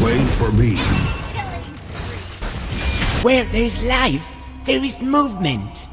Wait for me. Where there's life, there is movement.